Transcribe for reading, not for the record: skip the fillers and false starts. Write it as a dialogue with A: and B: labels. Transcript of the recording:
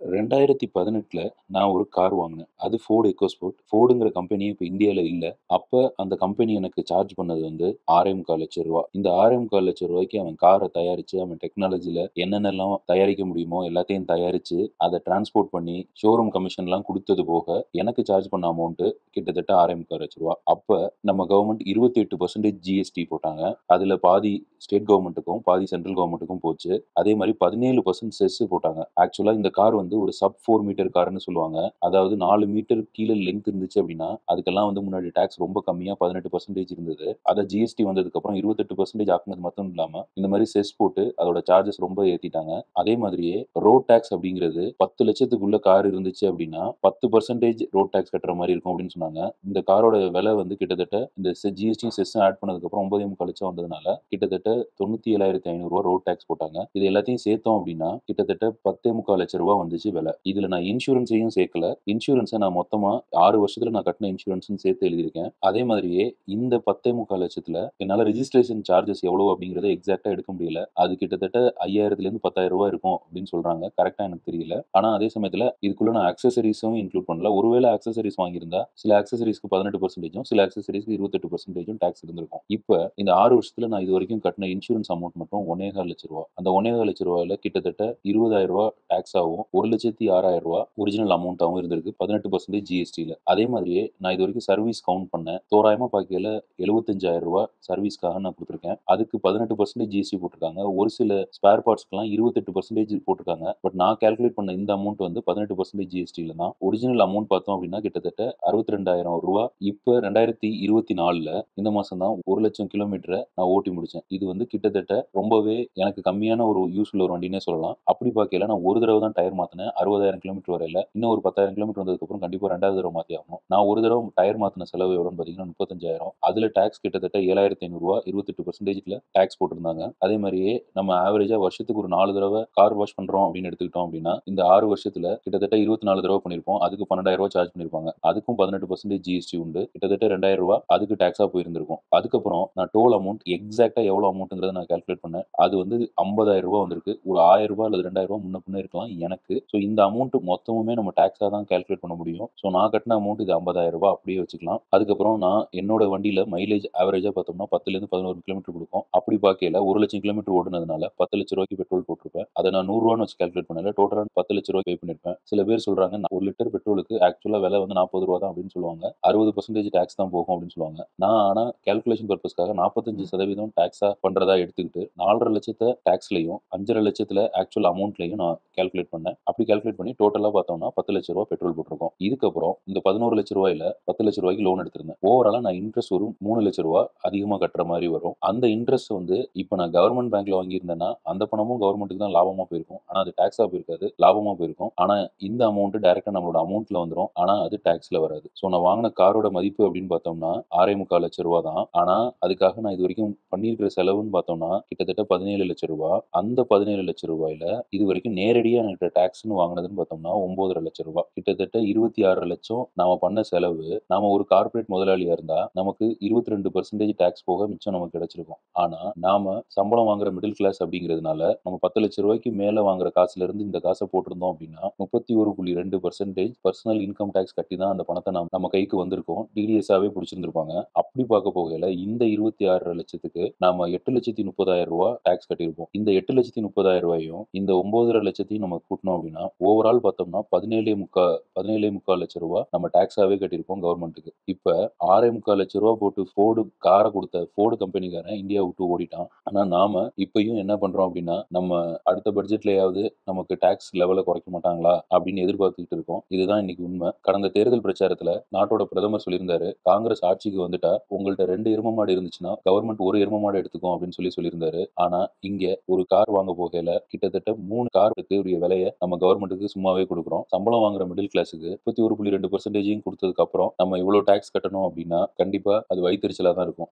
A: 2018ல நான் ஒரு கார் வாங்குனேன். அது Ford EcoSport. Fordங்கிற கம்பெனியே இப்ப இந்தியால இல்ல. அப்ப அந்த கம்பெனி எனக்கு சார்ஜ் பண்ணது வந்து ரூ. 6,25,00,000. இந்த ரூ. 6,25,00,000க்கு அவன் கார தயாரிச்சு, அவன் டெக்னாலஜில என்னென்னலாம் தயாரிக்க முடியுமோ எல்லாத்தையும் தயாரிச்சு, அத டிரான்ஸ்போர்ட் பண்ணி, ஷோரூம் கமிஷன்லாம் குடுத்தது போக, எனக்கு சார்ஜ் பண்ண அமௌண்ட் கிட்டத்தட்ட ரூ. 6,25,00,000. அப்ப நம்ம கவர்மெண்ட் 28% ஜிஎஸ்டி போட்டாங்க. அதுல பாதி ஸ்டேட் கவர்மெண்ட்டுக்கும், பாதி சென்ட்ரல் கவர்மெண்ட்டுக்கும் போச்சு. அதே மாரி 17% செஸ் போட்டாங்க. ஆக்சுவலா இந்த கார் வந்து ஒரு சப் 4 மீட்டர் கார்ன்னு சொல்லுவாங்க. அதாவது 4 மீட்டர் கீழ லெங்த் இருந்துச்சு அப்படின்னா, அதுக்கெல்லாம் வந்து முன்னாடி டாக்ஸ் ரொம்ப கம்மியா 18% இருந்தது. அத ஜிஎஸ்டி வந்ததுக்கப்புறம் 28% ஆக்குனது மட்டும் இல்லாம, இந்த மாரி செஸ் போட்டு அதோட சார்ஜஸ் ரொம்ப ஏத்திட்டாங்க. அதே மாதிரியே ரோட் டாக்ஸ் அப்படிங்கிறது 10,00,000த்துக்குள்ள கார் இருந்துச்சு அப்படின்னா, 10% ரோட் டாக்ஸ் கட்டுற மாரி இருக்கும் அப்படின்னு சொன்னாங்க. இந்த காரோட விலை வந்து கிட்டத்தட்ட இந்த ஜிஎஸ்டியும் செஸ்ஸும் ஆட் பண்ணதுக்கப்புறம் 9,45,00,000 வந்ததுனால, கிட்டத்தட்ட ரூ. 97,500 ரோட் டாக்ஸ் போட்டாங்க. இது எல்லாத்தையும் சேர்த்தோம் அப்படின்னா, கிட்டத்தட்ட ரூ. 10,400,000 வந்துச்சு விலை. இதுல நான் இன்சூரன்ஸையும் சேர்க்கல. இன்சூரன்ஸ நான் மொத்தமா 6 வருஷத்துல நான் கட்டின இன்சூரன்ஸ்ன்னு சேர்த்து எழுதியிருக்கேன். அதே மாதிரியே இந்த 10,400,000த்துல என்னால ரெஜிஸ்ட்ரேஷன் சார்ஜஸ் எவ்வளவு அப்படிங்கிறத எக்ஸாக்ட்டா எடுக்க முடியல. அது கிட்டத்தட்ட ரூ. 5,000லேருந்து ரூ. 10,000 இருக்கும் அப்படின்னு சொல்றாங்க. கரெக்ட்டா எனக்கு தெரியல. ஆனா அதே சமயத்துல இதுக்குள்ள நான் அக்சஸரீஸும் இன்க்ளூட் பண்ணல. ஒருவேளை அக்சஸரீஸ் வாங்கியிருந்தா சில அக்சஸரீஸ்க்கு 18%ம் சில அக்சஸரீஸ்க்கு 28%ம் டாக்ஸ் இருந்திருக்கும். இப்ப இந்த 6 வருஷத்துல நான் இதுவரைக்கும் கட்டின இன்சூரன்ஸ் அமௌண்ட் மட்டும் ரூ. 1,25,00,000. அந்த ரூ. 1,25,00,000ல கிட்டத்தட்ட ரூ. 20,000 டாக்ஸாவும், ரூ. 1,06,000 ஒரிஜினல் அமௌண்ட்டாவும் இருந்திருக்கு. 18% ஜிஎஸ்டில. அதே மாதிரியே நான் இதுவரைக்கும் சர்வீஸ் கவுண்ட் பண்ணேன். தோராயமா பார்க்கையில ரூ. 75,000 சர்வீஸ்க்காக நான் குடுத்துருக்கேன். அதுக்கு 18% ஜிஎஸ்டி போட்டிருக்காங்க. ஒரு சில ஸ்பேர் பார்ட்ஸ்க்குலாம் 28% போட்டிருக்காங்க. பட் நான் கால்குலேட் பண்ண இந்த அமௌண்ட் வந்து 18% ஜிஎஸ்டில தான். ஒரிஜினல் அமௌண்ட் பார்த்தோம் அப்படின்னா கிட்டத்தட்ட ரூ. 62,000. இப்ப 2024ல இந்த மாசம் தான் 1,00,000 கிலோமீட்டர நான் ஓட்டி முடிச்சேன். இது வந்து கிட்டத்தட்ட ரொம்பவே எனக்கு கம்மியான ஒரு யூஸ் உள்ள ஒரு வண்டின்னே சொல்லலாம். அப்படி பார்க்கையில நான் ஒரு தடவ தான் டயர் மாத்துனேன். 60,000 கிலோமீட்டர் வரையில. இன்னும் ஒரு 10,000 கிலோமீட்டர் வந்ததுக்கப்புறம் கண்டிப்பா 2வது தடவ மாத்தி ஆகணும். நான் ஒரு தடவ டயர் மாத்துன செலவு எவ்வளோன்னு பார்த்தீங்கன்னா 35,000. அதுல டாக்ஸ் கிட்டத்தட்ட ரூ. 7,500 28%ல டாக்ஸ் போட்டிருந்தாங்க. அதே மாரியே நம்ம ஆவரேஜா வருஷத்துக்கு ஒரு 4 தடவ கார் வாஷ் பண்றோம் அப்படின்னு எடுத்துக்கிட்டோம் அப்படின்னா, இந்த 6 வருஷத்துல கிட்டத்தட்ட 24 தடவ பண்ணியிருப்போம். அதுக்கு ரூ. 12,000 சார்ஜ் பண்ணியிருப்பாங்க. அதுக்கும் 18% ஜிஎஸ்டி உண்டு. கிட்டத்தட்ட ரூ. 2,000 அதுக்கு டாக்ஸா போயிருந்திருக்கும். அதுக்கப்புறம் நான் டோல் அமௌண்ட் எக்ஸாக்ட்டா எவ்வளோ அமௌண்ட்ங்கிறத நான் கால்குலேட் பண்ணேன். அது வந்து ரூ. 50,000 வந்திருக்கு. ஒரு ரூ. 1,000 அல்லது ரூ. 2,000 முன்ன பின்ன இருக்கலாம் எனக்கு. ஸோ இந்த அமௌண்ட் மொத்தமுமே நம்ம டாக்ஸா தான் கால்குலேட் பண்ண முடியும். ஸோ நான் கட்டின அமௌண்ட் இது ரூ. 50,000 அப்படியே வச்சுக்கலாம். அதுக்கப்புறம் நான் என்னோட வண்டியில மைலேஜ் ஆவரேஜா பார்த்தோம்னா 10லேருந்து 11 கிலோமீட்டர் குடுக்கும். அப்படி பார்க்கையில 1,00,000 கிலோமீட்டர் ஓடுனதுனால ரூ. 10,00,000 பெட்ரோல் போட்டிருப்பேன். அத நான் ரூ. 100ன்னு வச்சு கால்குலேட் பண்ணல. டோட்டலா ரூ. 10,00,000 பே பண்ணியிருப்பேன். சில பேர் சொல்றாங்க 1 லிட்டர் பெட்ரோலுக்கு ஆக்சுவலா விலை வந்து ரூ. 40 தான் அப்படின்னு சொல்லுவாங்க. 60% டாக்ஸ் தான் போகும் அப்படின்னு சொல்லுவாங்க. நான் ஆனா கால்குலேஷன் பர்ப்பஸ்க்காக 45% டாக்ஸா பண்றதா எடுத்துக்கிட்டு 4,50,000 டாக்ஸ்லயும் 5,50,000 ஆக்சுவல் அமௌண்ட்லயும் நான் கால்குலேட் பண்ணேன். அப்படி கால்குலேட் பண்ணி டோட்டலா பார்த்தோம்னா ரூ. 10,00,000 பெட்ரோல் போட்டிருக்கோம். இதுக்கப்புறம் இந்த ரூ. 11,00,000ல ரூ. 10,00,000 லோன் எடுத்திருந்தேன். ஓவராலா நான் இன்ட்ரெஸ்ட் ஒரு ரூ. 3,00,000 அதிகமா கட்டுற மாரி வரும். அந்த இன்ட்ரெஸ்ட் வந்து இப்ப நான் கவர்ன்மெண்ட் பேங்க்ல வாங்கியிருந்தேன்னா, அந்த பணமும் கவர்ன்மெண்ட்க்கு தான் லாபமா போயிருக்கும். ஆனா அது டாக்ஸா போயிருக்காது. லாபமா போயிருக்கும். ஆனா இந்த அமௌண்ட் டைரக்ட்டா நம்மளோட அமௌண்ட்ல வந்துரும். ஆனா அது டாக்ஸ்ல வராது. சோ நான் வாங்குன காரோட மதிப்பு அப்படின்னு பார்த்தோம்னா ரூ. 6,45,00,000 தான். ஆனா அதுக்காக நான் இதுவரைக்கும் பண்ணியிருக்கிற செலவுன்னு பார்த்தோம்னா கிட்டத்தட்ட ரூ. 17,00,000. அந்த ரூ. 17,00,000ல இதுவரைக்கும் நேரடியா என்கிட்ட டாக்ஸ்ன்னு வாங்குனதுன்னு பார்த்தோம்னா ரூ. 9,50,000. கிட்டத்தட்ட 26,00,000 நாம பண்ண செலவு. நாம ஒரு கார்ப்பரேட் முதலாளியா இருந்தா நமக்கு 22% டாக்ஸ் போக மிச்சம் நமக்கு கிடைச்சிருக்கும். ஆனா நாம சம்பளம் வாங்குற மிடில் கிளாஸ் அப்படிங்கிறதுனால நம்ம ரூ. 10,00,000 மேல வாங்குற காசுல இருந்து இந்த காச போட்டிருந்தோம் அப்படின்னா 31.2% பர்சனல் இன்கம் டாக்ஸ் கட்டி தான் அந்த பணத்த நம்ம கைக்கு வந்திருக்கும். டிடிஎஸ்ஸாவே புடிச்சிருந்திருப்பாங்க. அப்படி பார்க்க போகையில இந்த 26,00,000க்கு நாம ரூ. 8,30,000 டாக்ஸ் கட்டியிருப்போம். இந்த 8,30,000யும் இந்த 9,50,000த்தையும் நம்ம கூட்டினோம் அப்படின்னா ஓவரால் பார்த்தோம்னா 17,45,00,000 நம்ம டாக்ஸாவே கட்டியிருப்போம் கவர்மெண்ட்டுக்கு. இப்ப ரூ. 6,45,00,000 போட்டு கார குடுத்த ஃபோர்டு கம்பெனிக்காரன் இந்தியா விட்டு ஓடிட்டான். ஆனா நாம இப்பயும் என்ன பண்றோம் அப்படின்னா, நம்ம அடுத்த பட்ஜெட்லயாவது நமக்கு டாக்ஸ் லெவல குறைக்க மாட்டாங்களா அப்படின்னு எதிர்பார்த்துக்கிட்டு இருக்கோம். இதுதான் இன்னைக்கு உண்மை. கடந்த தேர்தல் பிரச்சாரத்துல நாட்டோட பிரதமர் சொல்லியிருந்தாரு, காங்கிரஸ் ஆட்சிக்கு வந்துட்டா உங்கள்ட்ட 2 எரும மாடு இருந்துச்சுன்னா கவர்மெண்ட் 1 எரும மாடு எடுத்துக்கும் அப்படின்னு சொல்லியிருந்தாரு. ஆனா இங்க ஒரு கார் வாங்க போகையில கிட்டத்தட்ட 3 காருக்கு உரிய விலைய நம்ம கவர்மெண்ட்டுக்கு சும்மாவே குடுக்குறோம். சம்பளம் வாங்குற மிடில் கிளாஸுக்கு 31.2%யும் குடுத்ததுக்கு அப்புறம் நம்ம இவ்வளவு டாக்ஸ் கட்டணும் அப்படின்னா கண்டிப்பா அது வயித்தெரிச்சலா தான் இருக்கும்.